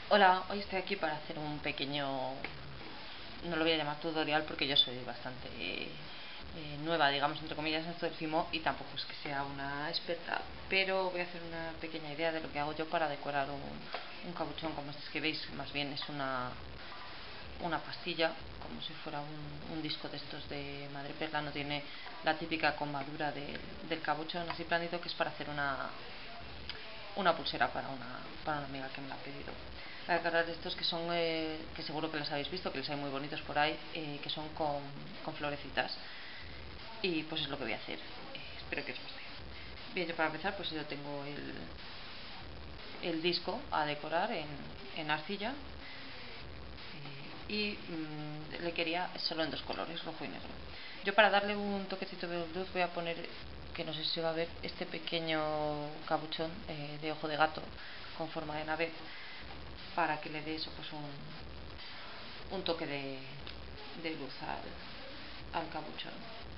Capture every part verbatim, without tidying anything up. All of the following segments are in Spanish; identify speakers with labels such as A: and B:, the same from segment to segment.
A: Hola, hoy estoy aquí para hacer un pequeño, no lo voy a llamar tutorial porque yo soy bastante eh, nueva, digamos, entre comillas, en esto del Fimo y tampoco es que sea una experta, pero voy a hacer una pequeña idea de lo que hago yo para decorar un, un capuchón. Como es que veis, más bien es una, una pastilla, como si fuera un, un disco de estos de madreperla. No tiene la típica combadura de, del capuchón así planito, que es para hacer una, una pulsera para una, para una amiga que me la ha pedido. Voy a decorar de estos que son, eh, que seguro que los habéis visto, que los hay muy bonitos por ahí, eh, que son con, con florecitas. Y pues es lo que voy a hacer. Eh, espero que os guste. Bien, yo para empezar, pues yo tengo el, el disco a decorar en, en arcilla. Eh, y mmm, le quería solo en dos colores, rojo y negro. Yo, para darle un toquecito de luz, voy a poner, que no sé si se va a ver, este pequeño capuchón eh, de ojo de gato con forma de nave, para que le dé eso, pues un, un toque de, de luz al, al capuchón.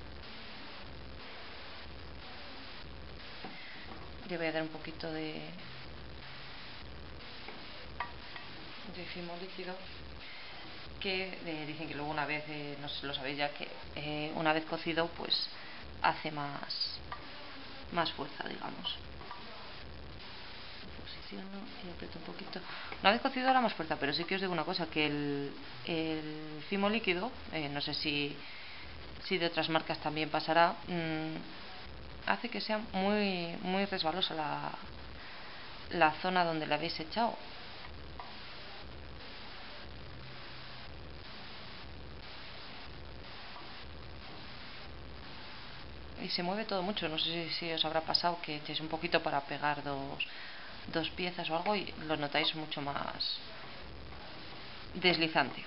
A: Le voy a dar un poquito de, de fimo líquido, que eh, dicen que luego, una vez, eh, no sé si lo sabéis ya, que eh, una vez cocido pues hace más, más fuerza, digamos. Posiciono y aprieto un poquito. Una vez cocido hará más fuerza, pero sí que os digo una cosa, que el, el fimo líquido, eh, no sé si, si de otras marcas también pasará, mmm, hace que sea muy, muy resbalosa la, la zona donde la habéis echado. Y se mueve todo mucho. No sé si, si os habrá pasado que echéis un poquito para pegar dos, dos piezas o algo y lo notáis mucho más deslizante.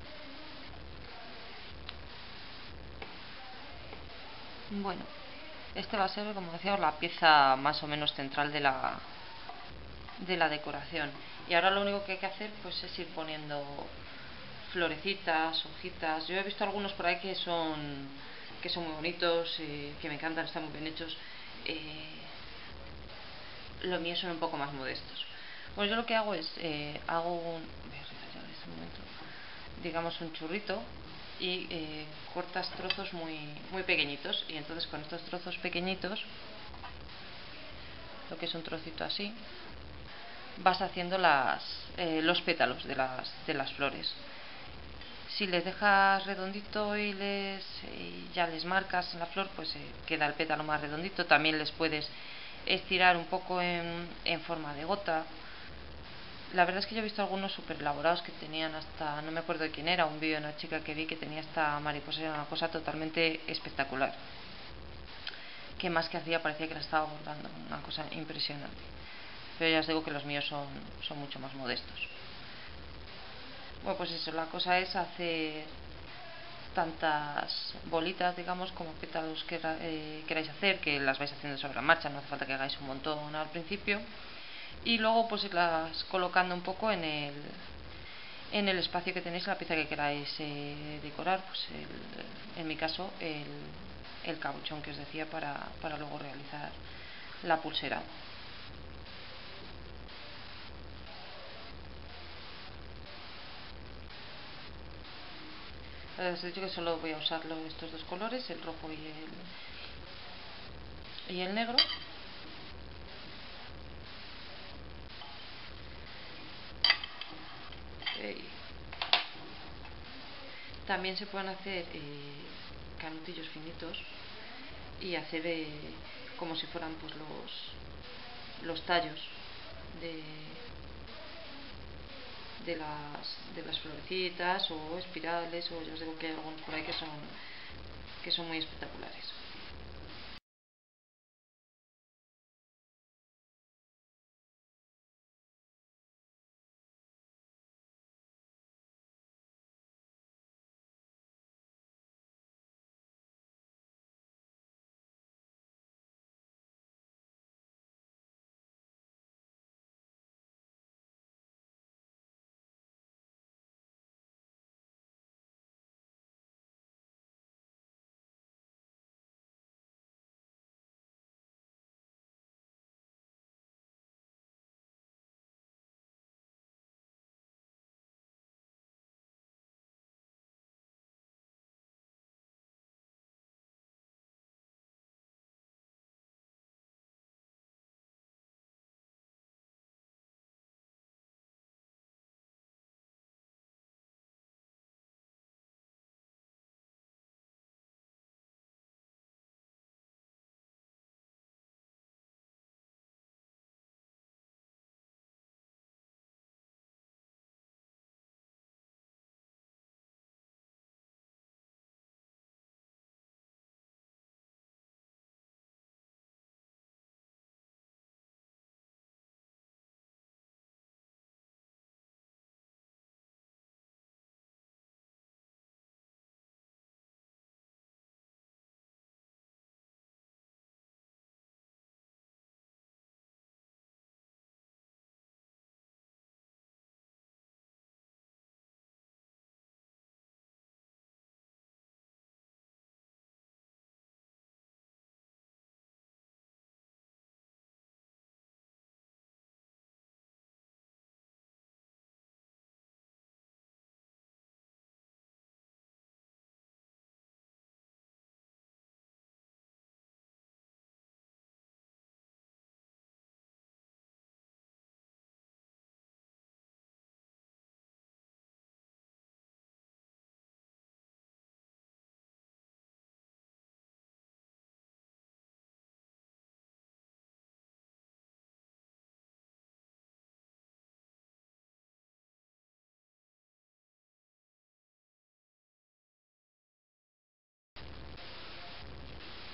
A: Bueno, este va a ser, como decía, la pieza más o menos central de la, de la decoración. Y ahora lo único que hay que hacer pues es ir poniendo florecitas, hojitas. Yo he visto algunos por ahí que son que son muy bonitos, eh, que me encantan, están muy bien hechos. Eh, lo mío son un poco más modestos. Pues yo lo que hago es, eh, hago un, voy a retallar en este momento, digamos un churrito, y eh, cortas trozos muy, muy pequeñitos, y entonces con estos trozos pequeñitos, lo que es un trocito así, vas haciendo las, eh, los pétalos de las, de las flores. Si les dejas redondito y, les, y ya les marcas en la flor, pues eh, queda el pétalo más redondito. También les puedes estirar un poco en, en forma de gota. La verdad es que yo he visto algunos súper elaborados que tenían hasta, no me acuerdo de quién era, un vídeo de una chica que vi que tenía esta mariposa, era una cosa totalmente espectacular, que más que hacía parecía que la estaba bordando, una cosa impresionante. Pero ya os digo que los míos son, son mucho más modestos. Bueno, pues eso, la cosa es hacer tantas bolitas, digamos, como pétalos que eh, queráis hacer, que las vais haciendo sobre la marcha, no hace falta que hagáis un montón al principio, y luego pues irlas colocando un poco en el, en el espacio que tenéis, la pieza que queráis eh, decorar. Pues el, en mi caso el, el capuchón que os decía, para, para luego realizar la pulsera. Os he dicho que solo voy a usar estos dos colores, el rojo y el, y el negro. Eh, también se pueden hacer eh, canutillos finitos y hacer eh, como si fueran pues los, los tallos de, de, las, de las florecitas o espirales, o ya os digo que hay algunos por ahí que son, que son muy espectaculares.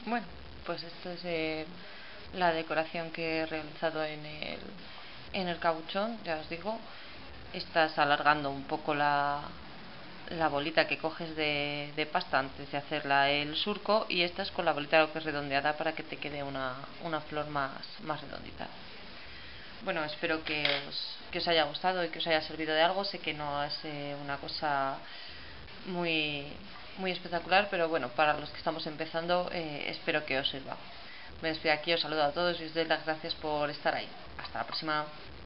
A: Bueno, pues esta es eh, la decoración que he realizado en el, en el cabuchón, ya os digo. Estás alargando un poco la, la bolita que coges de, de pasta antes de hacerla el surco, y esta es con la bolita que es redondeada para que te quede una, una flor más, más redondita. Bueno, espero que os, que os haya gustado y que os haya servido de algo. Sé que no es eh, una cosa muy, muy espectacular, pero bueno, para los que estamos empezando, eh, espero que os sirva. Me despido aquí, os saludo a todos y os doy las gracias por estar ahí. Hasta la próxima.